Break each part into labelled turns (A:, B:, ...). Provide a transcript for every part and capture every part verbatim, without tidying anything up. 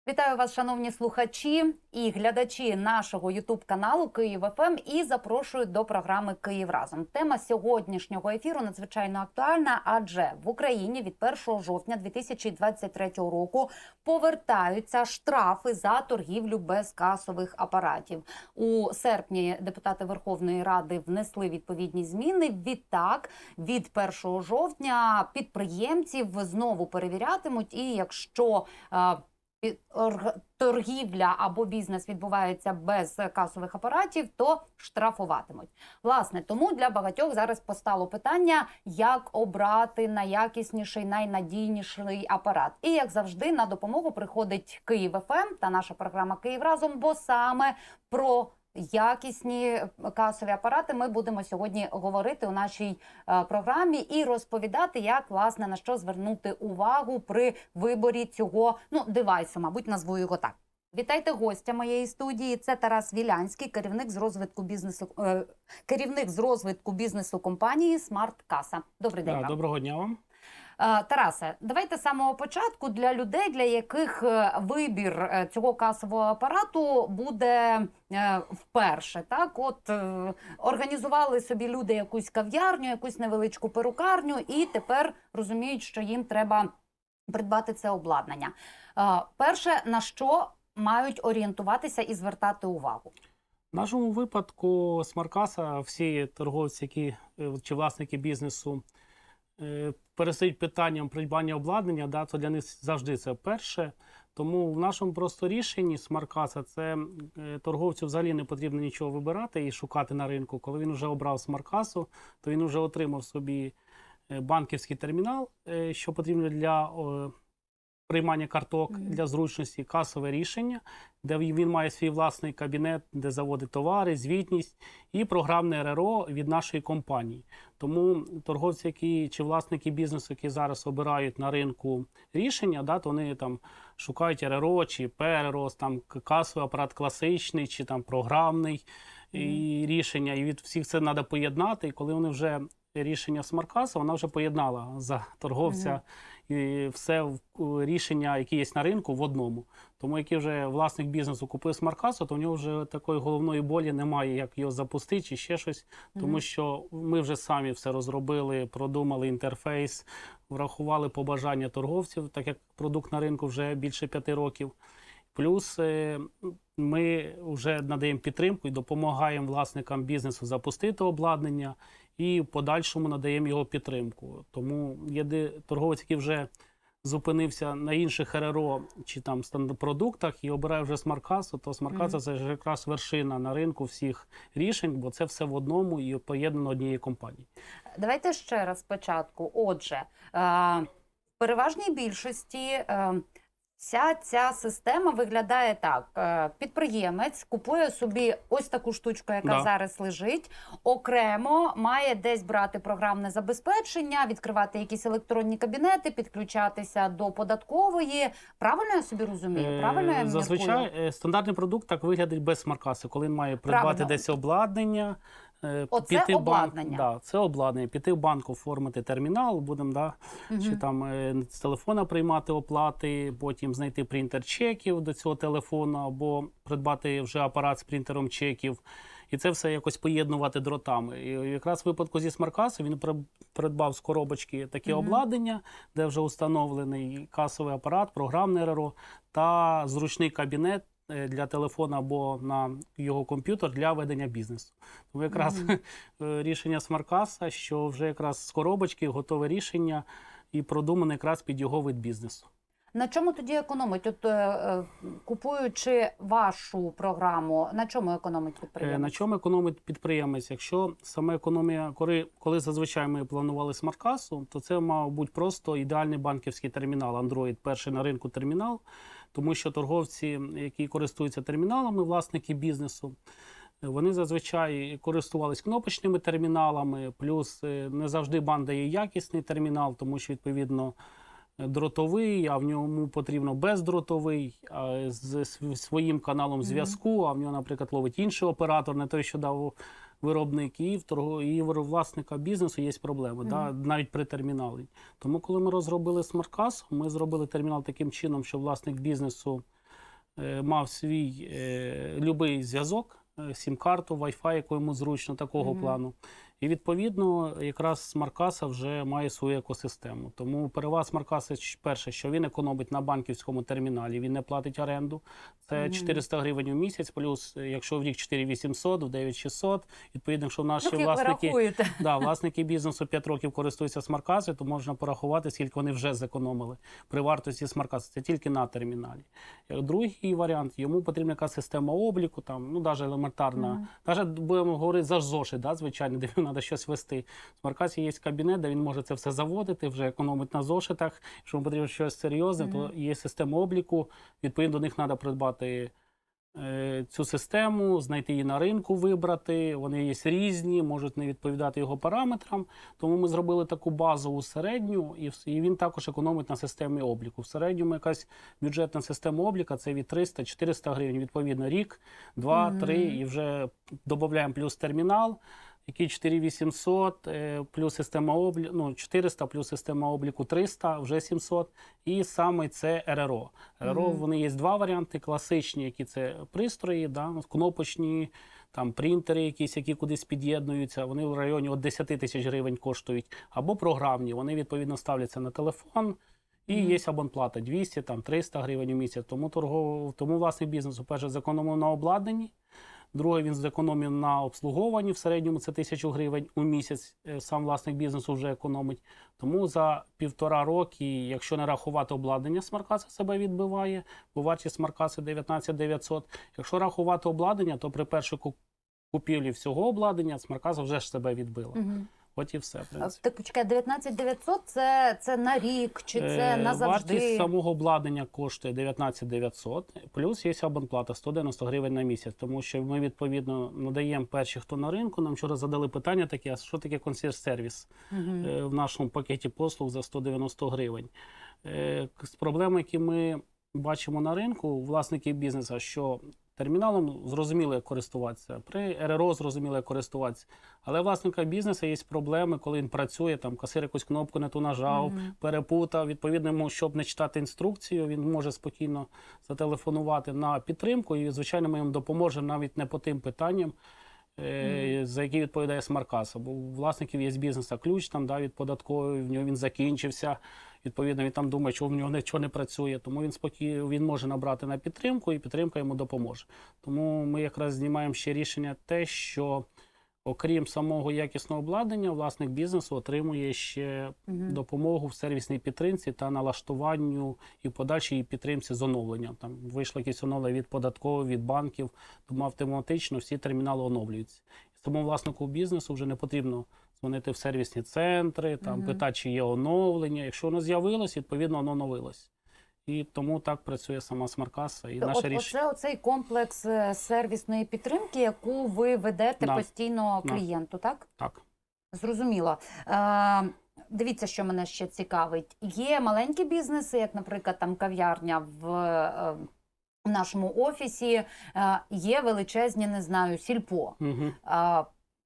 A: Вітаю вас, шановні слухачі і глядачі нашого ютуб-каналу «Київ еф ем» і запрошую до програми «Київ разом». Тема сьогоднішнього ефіру надзвичайно актуальна, адже в Україні від першого жовтня дві тисячі двадцять третього року повертаються штрафи за торгівлю без касових апаратів. У серпні депутати Верховної Ради внесли відповідні зміни. Відтак, від першого жовтня підприємців знову перевірятимуть, і якщо торгівля або бізнес відбувається без касових апаратів, то штрафуватимуть. Власне, тому для багатьох зараз постало питання, як обрати найякісніший, найнадійніший апарат. І, як завжди, на допомогу приходить «Київ еф ем» та наша програма «Київ разом», бо саме про якісні касові апарати ми будемо сьогодні говорити у нашій е, програмі і розповідати, як, власне, на що звернути увагу при виборі цього, ну, девайсу, мабуть, назву його так. Вітайте гостя моєї студії. Це Тарас Вілянський, керівник з розвитку бізнесу, е, керівник з розвитку бізнесу компанії «Смарт Каса». Добрий день вам.
B: Доброго дня вам.
A: Тарасе, давайте з самого початку для людей, для яких вибір цього касового апарату буде вперше. Так, от організували собі люди якусь кав'ярню, якусь невеличку перукарню і тепер розуміють, що їм треба придбати це обладнання. Перше, на що мають орієнтуватися і звертати увагу?
B: В нашому випадку «Смарт Каса», всі торговці, які, чи власники бізнесу, перестають питанням придбання обладнання, да, то для них завжди це перше. Тому в нашому просто рішенні «Смарт Каса» це торговцю взагалі не потрібно нічого вибирати і шукати на ринку. Коли він вже обрав «Смарт Касу», то він вже отримав собі банківський термінал, що потрібно для приймання карток, mm-hmm. для зручності, касове рішення, де він має свій власний кабінет, де заводить товари, звітність і програмне ер ер о від нашої компанії. Тому торговці, які, чи власники бізнесу, які зараз обирають на ринку рішення, да, то вони там шукають ер ер о, чи пе ер ер о, там касовий апарат класичний, чи там програмний mm-hmm. і рішення. І від всіх це треба поєднати. І коли вони вже рішення «Смарт Каса», вона вже поєднала за торговця mm-hmm. і все рішення, які є на ринку, в одному. Тому, який вже власник бізнесу купив «Смарт Касу», то в нього вже такої головної болі немає, як його запустити чи ще щось. Mm-hmm. Тому що ми вже самі все розробили, продумали інтерфейс, врахували побажання торговців, так як продукт на ринку вже більше п'яти років. Плюс ми вже надаємо підтримку і допомагаємо власникам бізнесу запустити обладнання і в подальшому надаємо його підтримку. Тому є торговець, який вже зупинився на інших ер ер о чи там продуктах і обирає вже «Смарт Касу», то «Смарт Каса» mm-hmm. – це ж якраз вершина на ринку всіх рішень, бо це все в одному і поєднано однієї компанії.
A: Давайте ще раз спочатку. Отже, в переважній більшості вся ця система виглядає так. Підприємець купує собі ось таку штучку, яка да. зараз лежить, окремо має десь брати програмне забезпечення, відкривати якісь електронні кабінети, підключатися до податкової. Правильно я собі розумію? Правильно я міркую?
B: Зазвичай стандартний продукт так виглядить без «Смарт Каси», коли він має придбати Правильно. десь обладнання.
A: Оце піти обладнання.
B: Банк, да, це обладнання. Піти в банк, оформити термінал, будемо, да, угу. чи там з телефона приймати оплати, потім знайти принтер чеків до цього телефону, або придбати вже апарат з принтером чеків. І це все якось поєднувати дротами. І якраз в випадку зі «Смарт Каси» він придбав з коробочки таке угу. обладнання, де вже установлений касовий апарат, програмне ер ер о та зручний кабінет для телефона або на його комп'ютер для ведення бізнесу. Тому якраз mm-hmm. рішення «Смарт Каса», що вже якраз з коробочки готове рішення і продумане якраз під його вид бізнесу.
A: На чому тоді економить? От е, купуючи вашу програму, на чому економить підприємець?
B: На чому економить підприємець? Якщо саме економія, коли, коли зазвичай ми планували «Смарт Касу», то це мав бути просто ідеальний банківський термінал, Android, перший на ринку термінал, тому що торговці, які користуються терміналами, власники бізнесу, вони зазвичай користувалися кнопочними терміналами, плюс не завжди банк дає якісний термінал, тому що, відповідно, дротовий, а в ньому потрібно бездротовий, з своїм каналом зв'язку, а в нього, наприклад, ловить інший оператор, не той, що дав виробник, і в, торгов... і в власника бізнесу є проблеми, mm-hmm. да, навіть при терміналі. Тому, коли ми розробили «Смарт Касу», ми зробили термінал таким чином, що власник бізнесу е, мав свій е, любий зв'язок, е, сім-карту, Wi-Fi, яку йому зручно, такого
A: Мгм.
B: плану. І відповідно якраз смарт-каса вже має свою екосистему. Тому перевага смарт-каси перше, що він економить на банківському терміналі, він не платить оренду. Це
A: Мгм.
B: чотириста гривень у місяць, плюс е, якщо в рік чотири тисячі вісімсот, в дев'ять тисяч шістсот, відповідно, якщо наші
A: Ну, як ви
B: власники,
A: рахуєте?
B: да, власники бізнесу п'ять років користуються смарт-касою, то можна порахувати, скільки вони вже зекономили при вартості смарт-каси. Це тільки на терміналі. Е, Другий варіант, йому потрібна якась система обліку, там, ну, навіть елементарна,
A: Мгм.
B: навіть будемо говорити за зошит, да, звичайно, де треба щось вести. В смарт-касі є кабінет, де він може це все заводити, вже економить на зошитах. Якщо йому потрібно щось серйозне,
A: Мгм.
B: то є система обліку, відповідно до них треба придбати е, цю систему, знайти її на ринку, вибрати. Вони є різні, можуть не відповідати його параметрам. Тому ми зробили таку базову середню, і, вс- і він також економить на системі обліку. В середньому якась бюджетна система обліка це від триста-чотириста гривень, відповідно, рік, два,
A: Мгм.
B: три, і вже додаємо плюс термінал, який чотири тисячі вісімсот, е, плюс система обліку, ну, чотириста, плюс система обліку триста, вже сімсот. І саме це РРО. РРО,
A: Мгм.
B: вони є два варіанти, класичні, які це пристрої, да, кнопочні, там принтери якісь, які кудись під'єднуються, вони в районі от десять тисяч гривень коштують, або програмні, вони відповідно ставляться на телефон, і
A: Мгм.
B: є абонплата двісті, там, триста гривень у місяць. Тому, торгов... Тому власник бізнесу, перше, зекономив на обладнанні, друге, він зекономив на обслуговуванні, в середньому це тисячу гривень у місяць, е, сам власник бізнесу вже економить. Тому за півтора роки, якщо не рахувати обладнання, смарт-каса себе відбиває, бо вартість смарт-каси дев'ятнадцять тисяч дев'ятсот. Якщо рахувати обладнання, то при першій ку- купівлі всього обладнання смарт-каса вже ж себе відбила.
A: Мгм.
B: От і все, в
A: А,
B: принципі.
A: Так, почекай, дев'ятнадцять тисяч дев'ятсот це, це на рік, чи це
B: Е,
A: назавжди?
B: Вартість самого обладнання коштує дев'ятнадцять тисяч дев'ятсот, плюс є абонплата сто дев'яносто гривень на місяць, тому що ми, відповідно, надаємо перші, хто на ринку. Нам вчора задали питання таке, а що таке консьєрж-сервіс
A: Мгм.
B: е, в нашому пакеті послуг за сто дев'яносто гривень. Е, З проблеми, які ми бачимо на ринку, власники бізнесу, що терміналом зрозуміло, як користуватися, при РРО зрозуміло, як користуватися. Але власника бізнесу є проблеми, коли він працює, там касир якусь кнопку не ту нажав,
A: Мгм.
B: перепутав. Відповідно, йому, щоб не читати інструкцію, він може спокійно зателефонувати на підтримку, і, звичайно, ми їм допоможемо навіть не по тим питанням, е, за які відповідає смарт-каса. Бо у власників є з бізнесу ключ там, да, від податкової, в нього він закінчився. Відповідно, він там думає, що в нього нічого не працює. Тому він спокійно він може набрати на підтримку, і підтримка йому допоможе. Тому ми якраз знімаємо ще рішення те, що окрім самого якісного обладнання, власник бізнесу отримує ще
A: Мгм.
B: допомогу в сервісній підтримці та налаштуванню і подальшій підтримці з оновленням. Там вийшло якісь оновлення від податкової, від банків, тому автоматично всі термінали оновлюються. І тому власнику бізнесу вже не потрібно дзвонити в сервісні центри, там
A: Мгм.
B: питати, чи є оновлення. Якщо воно з'явилось, відповідно, воно оновилось. І тому так працює сама смарт-каса і
A: То
B: наше
A: от,
B: рішення.
A: оце оцей комплекс е, сервісної підтримки, яку ви ведете
B: Да.
A: постійно
B: Да.
A: клієнту, так?
B: Так.
A: Зрозуміло. Е, дивіться, що мене ще цікавить. Є маленькі бізнеси, як, наприклад, там кав'ярня в, е, в нашому офісі, е, є величезні, не знаю, сільпо.
B: Угу.
A: Е,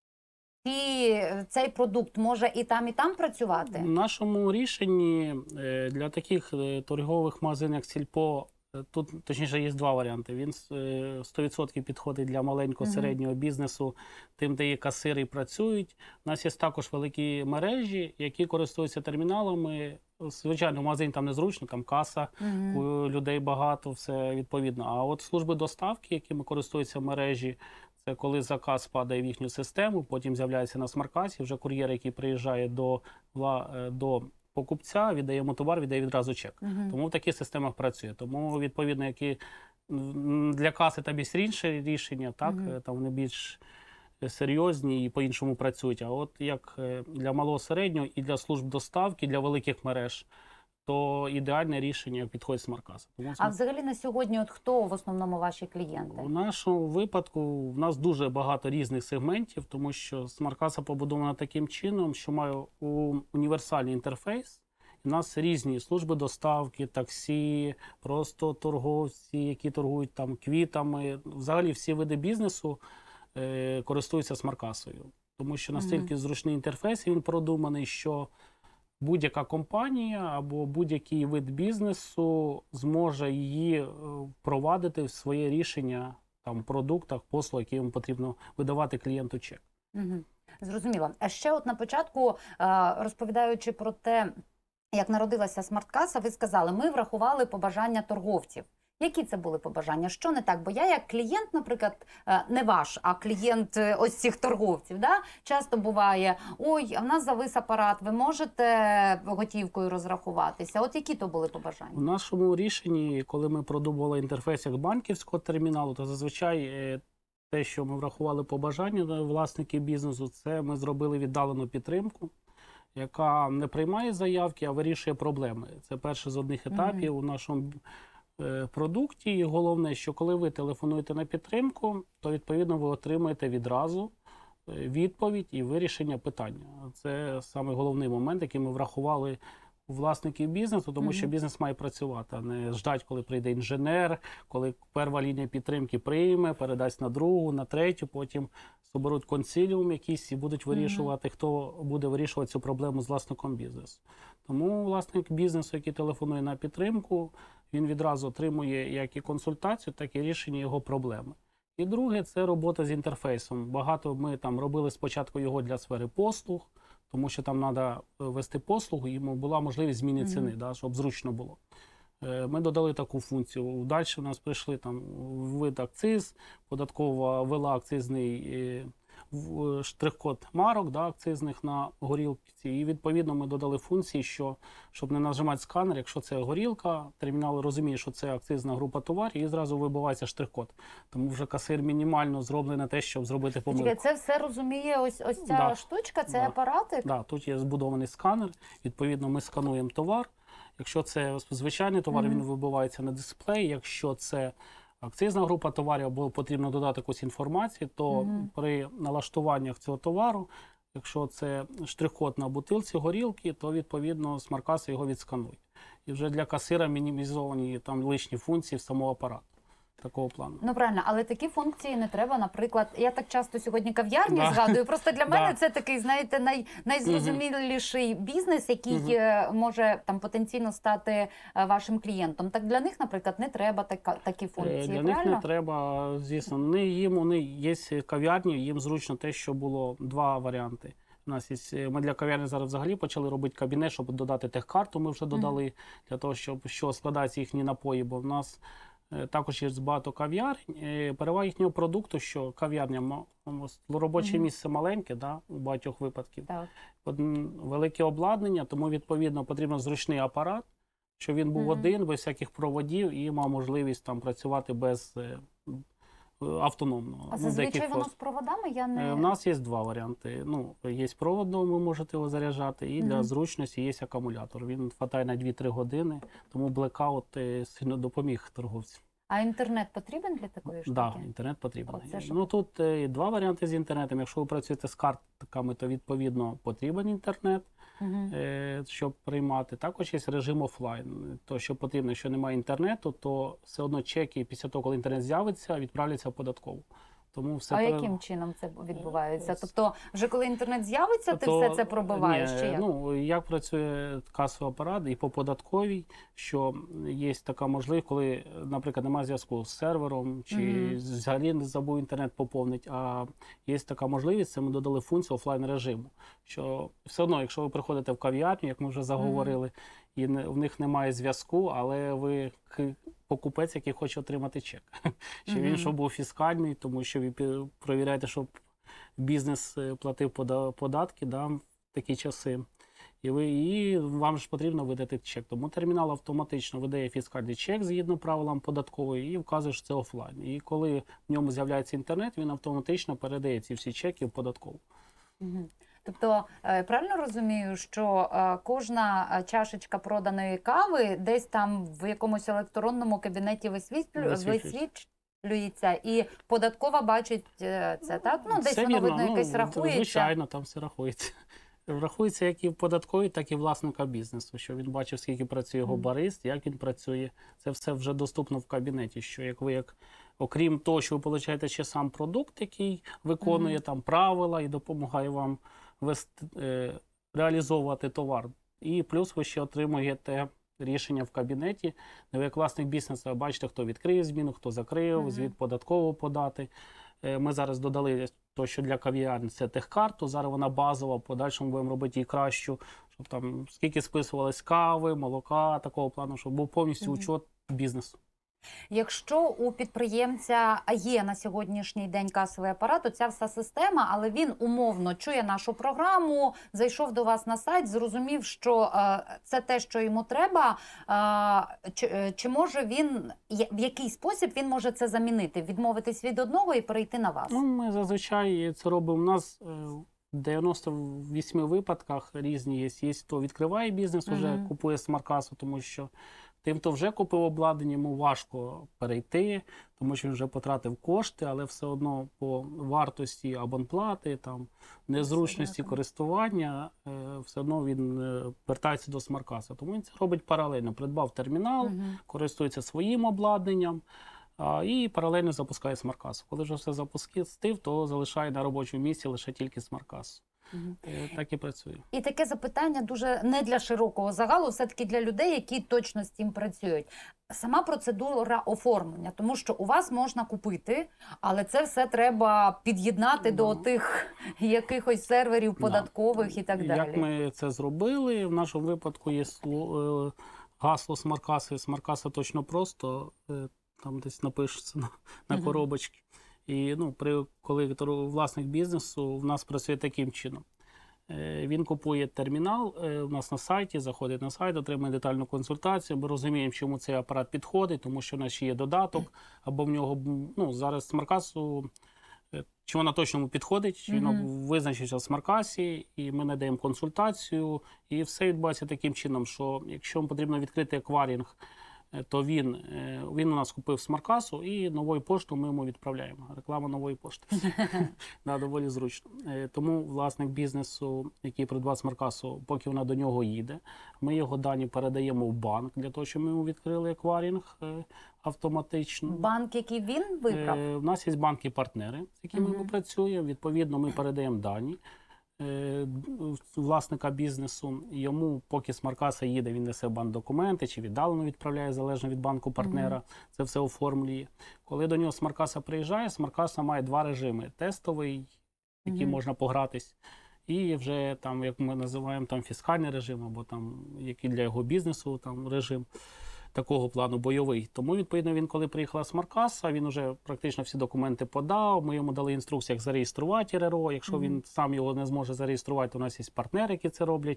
A: ці, цей продукт може і там, і там працювати?
B: В нашому рішенні е, для таких е, торгових магазинів, як Сільпо, е, тут, точніше, є два варіанти. Він е, сто відсотків підходить для маленького,
A: Мгм.
B: середнього бізнесу, тим, де є касири і працюють. У нас є також великі мережі, які користуються терміналами. Звичайно, в магазині там незручно, там каса,
A: Мгм.
B: у людей багато, все відповідно. А от служби доставки, якими користуються мережі, це коли заказ падає в їхню систему, потім з'являється на смарт-касі, вже кур'єр, який приїжджає до, вла- е, до покупця, віддає йому товар, віддає відразу чек.
A: Мгм.
B: Тому в таких системах працює. Тому, відповідно, які м, для каси там є інше рішення, так,
A: Мгм.
B: е, там вони більш серйозні і по-іншому працюють. А от як е, для малого середнього і для служб доставки, для великих мереж, то ідеальне рішення як підходить смарт-каса. Тому
A: А взагалі на сьогодні от хто в основному ваші клієнти?
B: у нашому випадку в нас дуже багато різних сегментів, тому що смарт-каса побудована таким чином, що має у- універсальний інтерфейс. У нас різні служби доставки, таксі, просто торговці, які торгують там квітами. Взагалі всі види бізнесу е, користуються смарт-касою. Тому що настільки зручний інтерфейс, і він продуманий, що будь-яка компанія або будь-який вид бізнесу зможе її е, впровадити в своє рішення там, продуктах, послуг, які йому потрібно видавати клієнту чек.
A: Угу. Зрозуміло. А ще от на початку, е, розповідаючи про те, як народилася смарт-каса, ви сказали, ми врахували побажання торговців. Які це були побажання? Що не так? Бо я як клієнт, наприклад, е, не ваш, а клієнт е, ось цих торговців, да? Часто буває, ой, а в нас завис апарат, ви можете готівкою розрахуватися? От які то були побажання?
B: У нашому рішенні, коли ми продумували інтерфейс як банківського терміналу, то зазвичай е, те, що ми врахували побажання власників бізнесу, це ми зробили віддалену підтримку, яка не приймає заявки, а вирішує проблеми. Це перший з одних етапів mm-hmm. у нашому е, продукті. І головне, що коли ви телефонуєте на підтримку, то відповідно ви отримаєте відразу відповідь і вирішення питання. Це саме головний момент, який ми врахували у власників бізнесу, тому mm-hmm. що бізнес має працювати, а не ждать, коли прийде інженер, коли перша лінія підтримки прийме, передасть на другу, на третю, потім соберуть консиліум якийсь і будуть вирішувати, mm-hmm. хто буде вирішувати цю проблему з власником бізнесу. Тому власник бізнесу, який телефонує на підтримку, він відразу отримує як і консультацію, так і рішення його проблеми. І друге, це робота з інтерфейсом. Багато ми там робили спочатку його для сфери послуг, тому що там треба вести послугу, і йому була можливість зміни ціни, mm-hmm. да, щоб зручно було. Ми додали таку функцію. Далі у нас прийшли там вид акциз, податкова ввела акцизний штрих-код марок, да, акцизних на горілці. І відповідно ми додали функції, що щоб не нажимати сканер, якщо це горілка, термінал розуміє, що це акцизна група товарів, і зразу вибивається штрих-код. Тому вже касир мінімально зроблений на те, щоб зробити помилку.
A: Це все розуміє ось, ось ця
B: да.
A: штучка, це
B: да.
A: апаратик?
B: Да, тут є збудований сканер, відповідно ми скануємо товар. Якщо це звичайний товар, mm-hmm. він вибивається на дисплей. Якщо це акцизна група товарів або потрібно додати якусь інформацію, то mm-hmm. при налаштуваннях цього товару, якщо це штрих-код на бутилці горілки, то відповідно смарт-каса його відсканує. І вже для касира мінімізовані там лишні функції самого апарату. Такого плану.
A: Ну правильно, але такі функції не треба, наприклад, я так часто сьогодні кав'ярні да. згадую, просто для мене да. це такий, знаєте, най, найзрозуміліший угу. бізнес, який угу. може там потенційно стати вашим клієнтом. Так для них, наприклад, не треба така, такі функції,
B: Для
A: правильно?
B: них не треба, звісно. Вони їм, вони є кав'ярні, їм зручно те, що було два варіанти. У нас є, ми для кав'ярні зараз взагалі почали робити кабінет, щоб додати техкарту, ми вже додали, угу. для того, щоб що складаються їхні напої, бо в нас також є багато кав'ярень. Перевага їхнього продукту, що кав'ярня, робоче mm-hmm. місце маленьке, да, у багатьох випадків. Так. Велике обладнання, тому відповідно потрібен зручний апарат, щоб він був mm-hmm. один, без всяких проводів і мав можливість там працювати без автономно.
A: А зазвичай воно з проводами? Я не...
B: У нас є два варіанти. Ну, є проводно, ви можете його заряджати, і mm-hmm. для зручності є акумулятор. Він хватає на дві-три години, тому блекаут сильно допоміг торговцям.
A: А інтернет потрібен для такої штуки?
B: Так, да, інтернет потрібен.
A: Оце,
B: ну, тут е, два варіанти з інтернетом. Якщо ви працюєте з картками, то відповідно потрібен інтернет, угу. е, щоб приймати. Також є режим офлайн. То, що потрібно, якщо немає інтернету, то все одно чеки після того, коли інтернет з'явиться, відправляться в податкову. Тому все
A: а
B: пере...
A: яким чином це відбувається? Тобто, вже коли інтернет з'явиться, ти
B: то,
A: все це пробиваєш?
B: Ні,
A: чи як?
B: Ну, як працює касовий апарат і по податковій, що є така можливість, коли, наприклад, немає зв'язку з сервером, чи mm-hmm. взагалі не забув інтернет поповнити, а є така можливість, це ми додали функцію офлайн режиму, що все одно, якщо ви приходите в кав'ярню, як ми вже заговорили, mm-hmm. і не, в них немає зв'язку, але ви покупець, який хоче отримати чек. Що mm-hmm. він, щоб був фіскальний, тому що ви перевіряєте, щоб бізнес платив податки, да, в такі часи. І, ви, і вам ж потрібно видати чек. Тому термінал автоматично видає фіскальний чек згідно правилам податкової і вказує, що це офлайн. І коли в ньому з'являється інтернет, він автоматично передає ці всі чеки в податкову.
A: Mm-hmm. Тобто, правильно розумію, що кожна чашечка проданої кави десь там в якомусь електронному кабінеті висвітлю... висвітлюється, і податкова бачить це, так? Ну, десь
B: це
A: воно,
B: вірно.
A: видно, якось
B: ну,
A: рахується.
B: Звичайно, там все рахується. Рахується як і в податковій, так і власника бізнесу, що він бачив, скільки працює його барист, як він працює. Це все вже доступно в кабінеті, що як ви, як, окрім того, що ви отримуєте ще сам продукт, який виконує mm-hmm. там правила і допомагає вам вести, е, реалізовувати товар І плюс ви ще отримуєте рішення в кабінеті, де ви як власник бізнесу бачите, хто відкриє зміну, хто закрив,
A: Мгм.
B: звіт податково подати. Е, Ми зараз додали то, що для кав'ярні це техкарту, зараз вона базова, в подальшому будемо робити її кращу, щоб там скільки списувалось кави, молока, такого плану, щоб був повністю
A: Мгм.
B: учет бізнесу.
A: Якщо у підприємця є на сьогоднішній день касовий апарат, то ця вся система, але він умовно чує нашу програму, зайшов до вас на сайт, зрозумів, що е, це те, що йому треба. Е, чи, е, чи може він, я- в який спосіб він може це замінити? Відмовитись від одного і перейти на вас?
B: Ну, ми зазвичай це робимо. У нас е, в дев'яноста восьми випадках різні є. Є, хто відкриває бізнес, вже
A: Мгм.
B: купує смарт-касу, тому що тим, хто вже купив обладнання, йому важко перейти, тому що він вже потратив кошти, але все одно по вартості абонплати, там, незручності
A: Абсолютно.
B: користування, е, все одно він е, вертається до смарт-каси. Тому він це робить паралельно. Придбав термінал,
A: Мгм.
B: користується своїм обладнанням, а, і паралельно запускає смарт-касу. Коли вже все запустив, то залишає на робочому місці лише тільки смарт-касу.
A: Мгм.
B: Е, Так і працює.
A: І таке запитання дуже не для широкого загалу, все-таки для людей, які точно з цим працюють. Сама процедура оформлення, тому що у вас можна купити, але це все треба під'єднати до
B: Да.
A: тих якихось серверів
B: Да.
A: податкових і так далі.
B: Як ми це зробили? В нашому випадку є сло- е, гасло смаркаси, смаркаса точно просто, е, там десь напишеться на, на
A: Мгм.
B: коробочці. І ну, при, коли торгу- власник бізнесу в нас працює таким чином. Е, Він купує термінал е, у нас на сайті, заходить на сайт, отримує детальну консультацію. Ми розуміємо, чому цей апарат підходить, тому що в нас ще є додаток, або в нього м, ну, зараз смаркасу, е, чи вона точно йому підходить, чи він
A: Мгм.
B: визначився в смаркасі, і ми надаємо консультацію. І все відбувається таким чином, що якщо вам потрібно відкрити акварінг, е, то він, е, він у нас купив смаркасу, і новою поштою ми йому відправляємо. Реклама нової пошти. Да, доволі зручно. Е, Тому власник бізнесу, який придбав смаркасу, поки вона до нього їде, ми його дані передаємо в банк для того, щоб ми йому відкрили акварінг е, автоматично.
A: Банк, який він вибрав?
B: Е, У нас є банки-партнери, з якими
A: Мгм.
B: ми працюємо. Відповідно, ми передаємо дані е, власника бізнесу. Йому, поки смаркаса їде, він несе в банк документи чи віддалено відправляє, залежно від банку-партнера.
A: Мгм.
B: Це все оформлює. Коли до нього смаркаса приїжджає, смаркаса має два режими: тестовий, який
A: Мгм.
B: можна погратись, і вже там, як ми називаємо, там фіскальний режим, або там який для його бізнесу там режим такого плану бойовий. Тому, відповідно, він, коли приїхала смаркаса, він вже практично всі документи подав. Ми йому дали інструкцію, як зареєструвати РРО. Якщо
A: Мгм.
B: він сам його не зможе зареєструвати, то у нас є партнери, які це роблять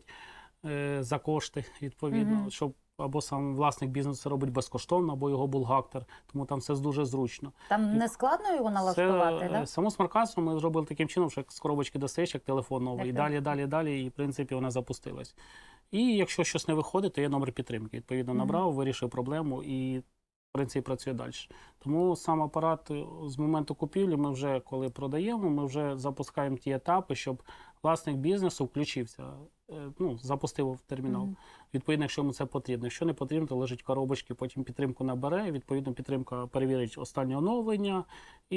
B: е, за кошти, відповідно,
A: Мгм.
B: щоб або сам власник бізнесу це робить безкоштовно, або його бухгалтер. Тому там все дуже зручно.
A: Там не складно його налаштувати,
B: Це,
A: да?
B: е, саму смаркасу ми зробили таким чином, що як з коробочки достаєш, як телефон новий, і
A: Так,
B: далі,
A: так.
B: далі, далі, і в принципі вона запустилась. І якщо щось не виходить, то є номер підтримки. Відповідно,
A: Мгм.
B: набрав, вирішив проблему і, в принципі, працює далі. Тому сам апарат е, з моменту купівлі ми вже, коли продаємо, ми вже запускаємо ті етапи, щоб власник бізнесу включився, е, ну, запустив термінал.
A: Мгм.
B: Відповідно, якщо йому це потрібно. Якщо не потрібно, то лежить в коробочці, потім підтримку набере, відповідно, підтримка перевірить останнє оновлення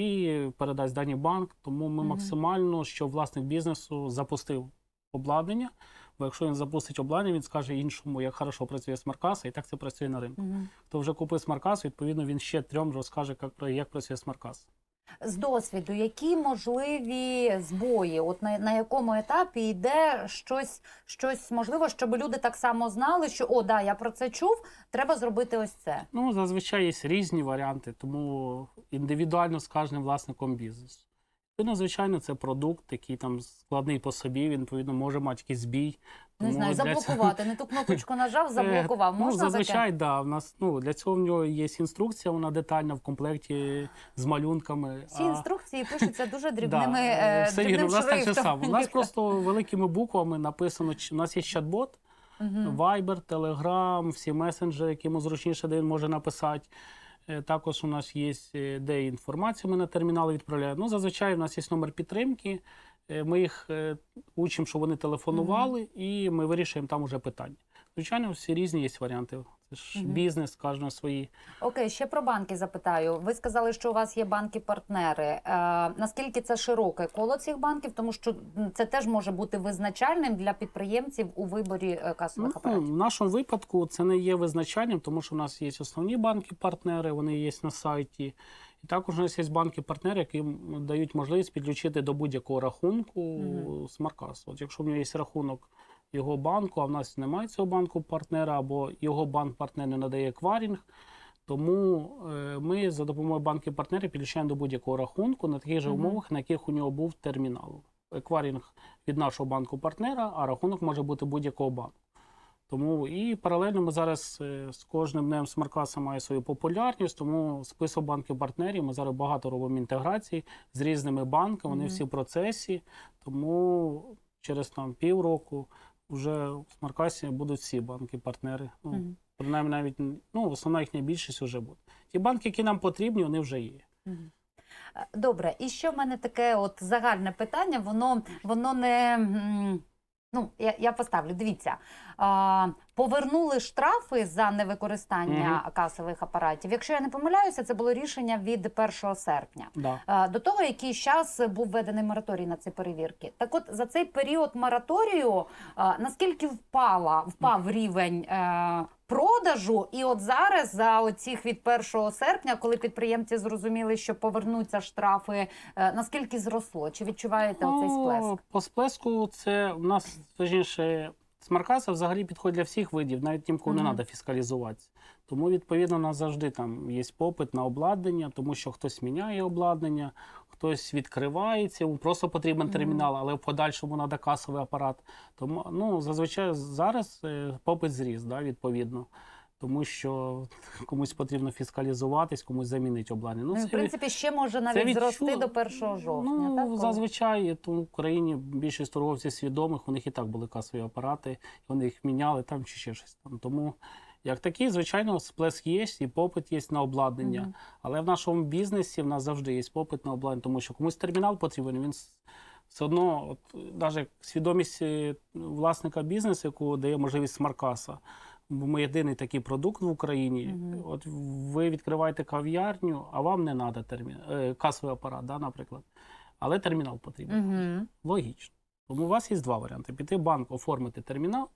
B: і передасть дані в банк. Тому ми
A: Мгм.
B: максимально, щоб власник бізнесу запустив обладнання, бо якщо він запустить обладнання, він скаже іншому, як хорошо працює смаркаса, і так це працює на ринку.
A: Мгм.
B: Хто вже купив смаркасу, відповідно, він ще трьом розкаже, як, пра- як працює смаркас.
A: З досвіду, які можливі збої? От на, на якому етапі йде щось, щось можливо, щоб люди так само знали, що о, да, я про це чув, треба зробити ось це.
B: Ну, зазвичай є різні варіанти, тому індивідуально з кожним власником бізнесу. Ну, звичайно, це продукт, який там складний по собі, він, відповідно, може мати якийсь збій.
A: Не
B: Тому
A: знаю,
B: для цього-
A: заблокувати. Не ту кнопочку нажав, заблокував.
B: Ну,
A: Можна
B: зазвичай,
A: таке?
B: да. В нас, ну, для цього в нього є інструкція, вона детальна в комплекті з малюнками.
A: Всі
B: А,
A: інструкції пишуться дуже
B: да,
A: дрібними,
B: е,
A: е,
B: все
A: дрібним
B: вірно, у нас так же
A: шрифтом.
B: само. У нас просто великими буквами написано, чи- у нас є чат-бот,
A: Мгм.
B: Viber, Telegram, всі месенджери, які йому зручніше, де він може написати. Е, Також у нас є, е, де інформацію ми на термінали відправляємо. Ну, зазвичай у нас є номер підтримки. Е, Ми їх е, учимо, щоб вони телефонували, і ми вирішуємо там уже питання. Звичайно, всі різні є варіанти. Це ж
A: Мгм.
B: бізнес, кожного свої.
A: Окей, ще про банки запитаю. Ви сказали, що у вас є банки-партнери. Е, наскільки це широке коло цих банків? Тому що це теж може бути визначальним для підприємців у виборі е, касових
B: Ну,
A: апаратів.
B: в нашому випадку це не є визначальним, тому що в нас є основні банки-партнери, вони є на сайті. І також у нас є банки-партнери, які дають можливість підключити до будь-якого рахунку
A: Мгм.
B: смарт-касу. От якщо в нього є рахунок його банку, а в нас немає цього банку-партнера, або його банк-партнер не надає еквайринг, тому е, ми за допомогою банків-партнерів підключаємо до будь-якого рахунку на таких же
A: Мгм.
B: умовах, на яких у нього був термінал. Еквайринг від нашого банку-партнера, а рахунок може бути будь-якого банку. Тому і паралельно ми зараз е, з кожним днем смарт-каса має свою популярність, тому список банків-партнерів ми зараз багато робимо інтеграцій з різними банками, вони
A: Мгм.
B: всі в процесі, тому через там півроку вже в смарт-касі будуть всі банки-партнери. Ну,
A: Мгм.
B: принаймні навіть, ну, основна їхня більшість вже буде. Ті банки, які нам потрібні, вони вже є.
A: Мгм. Е, Добре, і ще в мене таке от загальне питання, воно, воно не. м, Ну, я, я поставлю, дивіться, а, повернули штрафи за невикористання касових апаратів. Якщо я не помиляюся, це було рішення від першого серпня.
B: Да.
A: А, До того, який час був введений мораторій на ці перевірки. Так от, за цей період мораторію, а, наскільки впала, впав рівень е, продажу? І от зараз, за оцих від першого серпня, коли підприємці зрозуміли, що повернуться штрафи, е, наскільки зросло? Чи відчуваєте оцей сплеск?
B: Ну, по сплеску це в нас, точніше, смарт-каса взагалі підходить для всіх видів, навіть тим, кому не
A: Мгм.
B: треба фіскалізуватися. Тому, відповідно, у нас завжди там є попит на обладнання, тому що хтось міняє обладнання, хтось відкривається, йому просто потрібен
A: Мгм.
B: термінал, але в подальшому треба касовий апарат. Тому, ну, зазвичай зараз е, попит зріс, да, відповідно. Тому що комусь потрібно фіскалізуватись, комусь замінити обладнання.
A: Ну,
B: Ну,
A: в
B: це
A: принципі, ще може
B: це
A: навіть
B: відчу-
A: зрости до першого жовтня.
B: Ну,
A: так, коли?
B: зазвичай тому в Україні більшість торговців свідомих, у них і так були касові апарати, вони їх міняли там чи ще щось там. Тому як такий, звичайно, сплеск є, і попит є на обладнання.
A: Мгм.
B: Але в нашому бізнесі в нас завжди є попит на обладнання, тому що комусь термінал потрібен, він с- все одно, от, навіть свідомість е, власника бізнесу, яку дає можливість смарт-каса. Бо ми єдиний такий продукт в Україні.
A: Мгм.
B: От ви відкриваєте кав'ярню, а вам не треба термін... е, касовий апарат, да, наприклад. Але термінал потрібен.
A: Мгм.
B: Логічно. Тому у вас є два варіанти. Піти в банк, оформити термінал.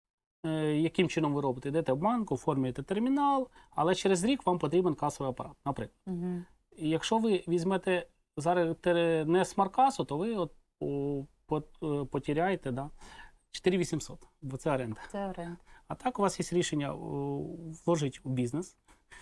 B: Е, яким чином ви робите? Йдете в банк, оформлюєте термінал, але через рік вам потрібен касовий апарат, наприклад.
A: Мгм.
B: І якщо ви візьмете зараз тере- не смарт-касу, то ви от по- по- е, потеряєте, да, чотири тисячі вісімсот, бо це оренда.
A: Це оренда.
B: А так у вас є рішення о, вложити у бізнес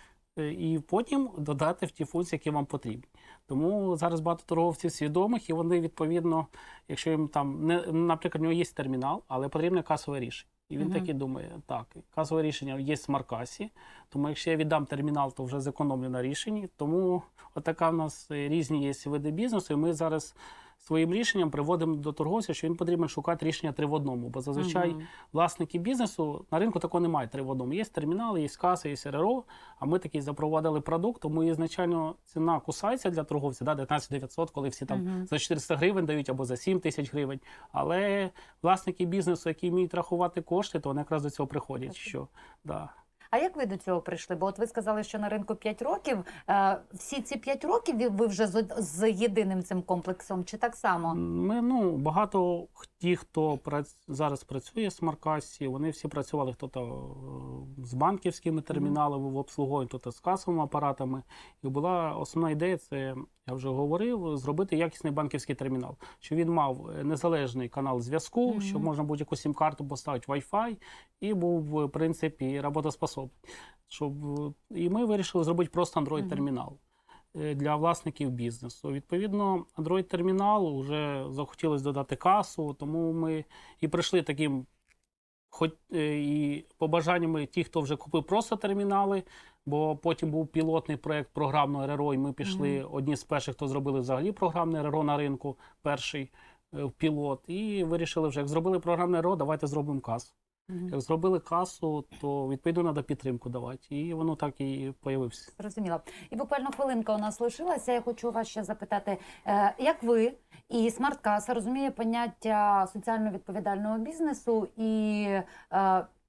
B: е, і потім додати в ті функції, які вам потрібні. Тому зараз багато торговців свідомих, і вони, відповідно, якщо їм там, не, наприклад, у нього є термінал, але потрібне касове рішення. І він
A: Мгм.
B: таки думає, так, касове рішення є в смарт-касі, тому якщо я віддам термінал, то вже зекономлю на рішенні. Тому отака в нас е, різні є види бізнесу, і ми зараз своїм рішенням приводимо до торговця, що він потрібно шукати рішення три в одному, бо зазвичай
A: Мгм.
B: власники бізнесу на ринку такого немає три в одному. Є термінали, є каси, є РРО, а ми такий запровадили продукт, тому ізначально ціна кусається для торговця, да, дев'ятнадцять дев'ятсот, коли всі там
A: Мгм.
B: за чотириста гривень дають або за сім тисяч гривень. Але власники бізнесу, які вміють рахувати кошти, то вони якраз до цього приходять.
A: Так.
B: Що, да.
A: А як ви до цього прийшли? Бо от ви сказали, що на ринку п'ять років. Е, всі ці п'ять років ви- ви вже з, з єдиним цим комплексом, чи так само?
B: Ми, ну, багато ті, хто прац... зараз працює в смарт-касі, вони всі працювали хто-то е, з банківськими терміналами в обслуговуванні, хто-то з касовими апаратами. І була основна ідея, це, я вже говорив, зробити якісний банківський термінал. Щоб він мав незалежний канал зв'язку,
A: Мгм.
B: щоб можна будь-яку сім-карту поставити Wi-Fi, і був, в принципі, роботоспособний. Щоб... І ми вирішили зробити просто Android-термінал е, для власників бізнесу. Відповідно, Android-термінал вже захотілося додати касу, тому ми і прийшли таким хоч е, і побажаннями ті, хто вже купив просто термінали, бо потім був пілотний проєкт програмного РРО, і ми пішли одні з перших, хто зробили взагалі програмне РРО на ринку, перший е, в пілот, і вирішили вже, як зробили програмне РРО, давайте зробимо касу.
A: Мгм.
B: Як зробили касу, то відповідно треба підтримку давати. І воно так і появився.
A: Зрозуміло. І буквально хвилинка у нас лишилася. Я хочу вас ще запитати, е, як ви і смарт-каса розуміє поняття соціально відповідального бізнесу і е,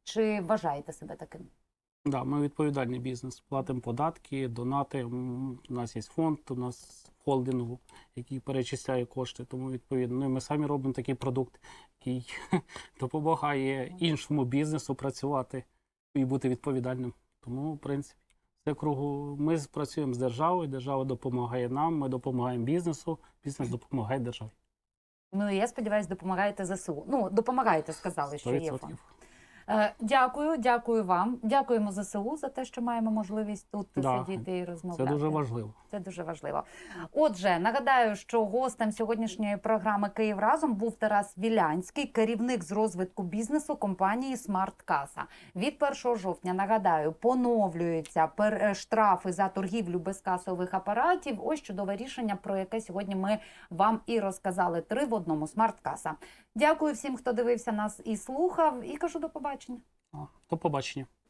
A: Чи вважаєте себе таким?
B: Да, ми відповідальний бізнес. Платимо податки, донати. М, У нас є фонд, у нас в холдингу, який перечисляє кошти. Тому відповідно, ну, і ми самі робимо такий продукт, який допомагає іншому бізнесу працювати і бути відповідальним. Тому, в принципі, це кругу. Ми працюємо з державою, держава допомагає нам, ми допомагаємо бізнесу, бізнес допомагає державі.
A: Ну, і я сподіваюся, допомагаєте ЗСУ. Ну, допомагаєте, сказали, що є фонд. Е, Дякую, дякую вам. Дякуємо ЗСУ за те, що маємо можливість тут
B: Да,
A: сидіти і розмовляти.
B: Це дуже важливо.
A: Це дуже важливо. Отже, нагадаю, що гостем сьогоднішньої програми «Київ разом» був Тарас Вілянський, керівник з розвитку бізнесу компанії «Смарт-Каса». Від першого жовтня, нагадаю, поновлюються пер- штрафи за торгівлю без касових апаратів. Ось чудове рішення, про яке сьогодні ми вам і розказали. Три в одному «Смарт-Каса». Дякую всім, хто дивився нас і слухав. І кажу до побачення.
B: До побачення.